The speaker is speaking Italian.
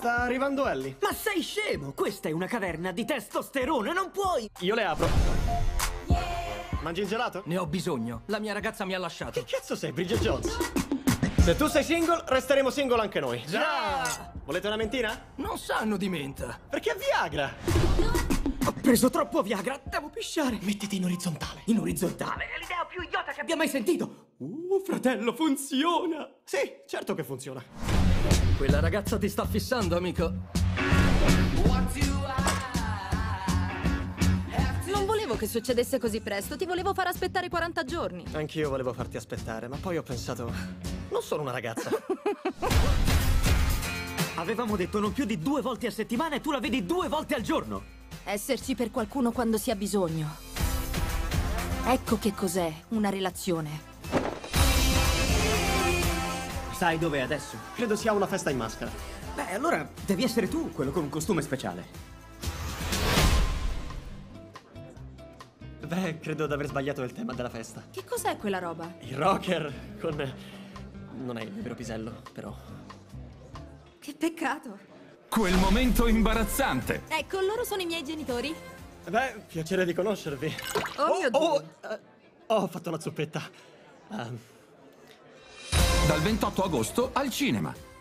Sta arrivando Ellie. Ma sei scemo? Questa è una caverna di testosterone, non puoi! Io le apro. Mangi il gelato? Ne ho bisogno. La mia ragazza mi ha lasciato. Che cazzo sei, Bridget Jones? Se tu sei single, resteremo single anche noi. Già! Volete una mentina? Non sanno di menta. Perché è Viagra. Ho preso troppo Viagra, devo pisciare! Mettiti in orizzontale. In orizzontale, è l'idea più idiota che abbia mai sentito! Fratello, funziona! Sì, certo che funziona. Quella ragazza ti sta fissando, amico. Non volevo che succedesse così presto, ti volevo far aspettare 40 giorni. Anch'io volevo farti aspettare, ma poi ho pensato... Non sono una ragazza. Avevamo detto non più di 2 volte a settimana e tu la vedi 2 volte al giorno! Esserci per qualcuno quando si ha bisogno. Ecco che cos'è una relazione. Sai dov'è adesso? Credo sia una festa in maschera. Beh, allora devi essere tu, quello con un costume speciale. Beh, credo di aver sbagliato il tema della festa. Che cos'è quella roba? Il rocker con... Non è il mio vero pisello, però... Che peccato. Quel momento imbarazzante. Ecco, loro sono i miei genitori. Beh, piacere di conoscervi. Oh mio Dio. Ho fatto la zuppetta. Dal 28 agosto al cinema.